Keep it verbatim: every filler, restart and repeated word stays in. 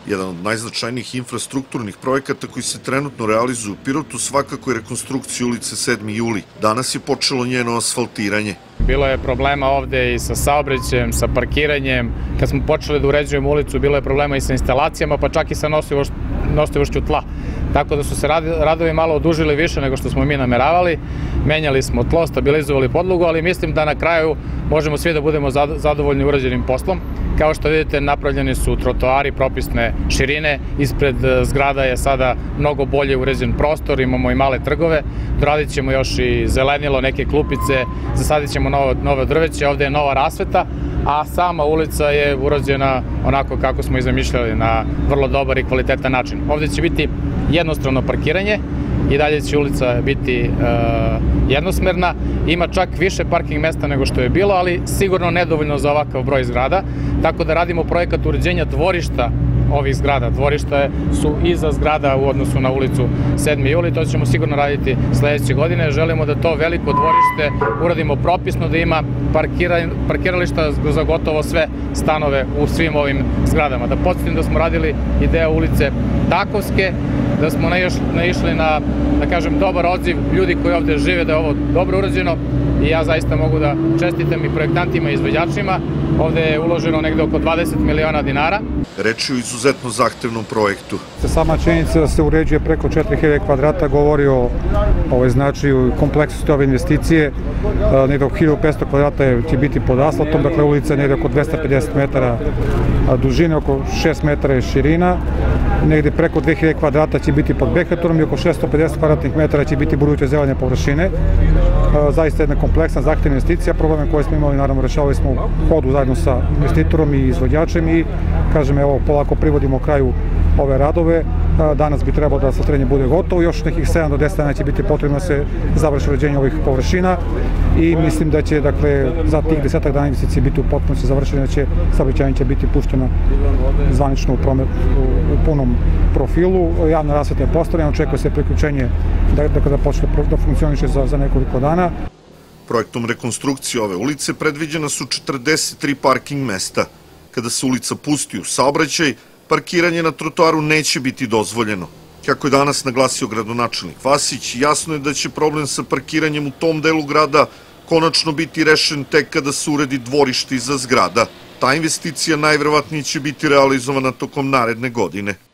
Jedan od najznačajnijih infrastrukturnih projekata koji se trenutno realizuju u Pirotu svakako je rekonstrukcija ulice sedmi juli. Danas je počelo njeno asfaltiranje. Bilo je problema ovde i sa saobraćajem, sa parkiranjem. Kad smo počeli da uređujemo ulicu, bilo je problema i sa instalacijama, pa čak i sa nosivošću tla. Tako da su se radovi malo odužili više nego što smo mi nameravali. Menjali smo tlo, stabilizovali podlogu, ali mislim da na kraju možemo svi da budemo zadovoljni urađenim poslom. Kao što vidite, napravljeni su trotoari propisne širine, ispred zgrada je sada mnogo bolje uređen prostor, imamo i male trgove, doradit ćemo još i zelenilo, neke klupice, zasadit ćemo novo drveće, ovde je nova rasveta, a sama ulica je urađena onako kako smo i zamišljali, na vrlo dobar i kvalitetan način. Ovde će biti jednostrano parkiranje, i dalje će ulica biti jednosmerna. Ima čak više parking mesta nego što je bilo, ali sigurno nedovoljno za ovakav broj zgrada. Tako da radimo projekat uređenja dvorišta ovih zgrada. Dvorišta su iza zgrada u odnosu na ulicu sedmi juli. To ćemo sigurno raditi sledeće godine. Želimo da to veliko dvorište uradimo propisno, da ima parkirališta za gotovo sve stanove u svim ovim zgradama. Da podsjetim da smo radili i deo ulice Takovske, da smo naišli na, da kažem, dobar odziv ljudi koji ovde žive, da je ovo dobro urađeno i ja zaista mogu da čestitam i projektantima i izvođačima. Ovde je uloženo negde oko dvadeset miliona dinara. Reč je o izuzetno zahtevnom projektu. Sama činjenica da se uređuje preko četiri hiljade kvadrata govori o značaju i kompleksnosti ove investicije. Negde oko hiljadu petsto kvadrata će biti pod asfaltom, dakle ulica je negde oko dvesta pedeset metara dužine, oko šest metara je širina. Negde preko dve hiljade kvadrata će biti pod behetorom i oko šesto pedeset kvadratnih metara će biti buduće zelene površine. Zaista jedna kompleksna, zahtevna investicija. Probleme koje smo imali, naravno, rešavali smo u hodu zajedno sa investitorom i izvođačem i, kažem, evo, polako privodimo kraju ove radove. Danas bi trebalo da asfaltiranje bude gotovo. Još nekih sedam do deset dana će biti potrebno da se završi uređenje ovih površina i mislim da će, dakle, za tih desetak dana investicije biti u potpunosti završene, da će saobraćajnica će biti puštena zvanično u punom profilu. Javna rasveta je postavljena, očekuje se priključenje da počne da funkcioniše za nekoliko dana. Projektom rekonstrukcije ove ulice predviđena su četrdeset tri parking mesta. Kada se ulica pusti u saobraćaj, parkiranje na trotoaru neće biti dozvoljeno. Kako je danas naglasio gradonačelnik Vasić, jasno je da će problem sa parkiranjem u tom delu grada konačno biti rešen tek kada se uredi dvorište iza zgrada. Ta investicija najverovatnije će biti realizovana tokom naredne godine.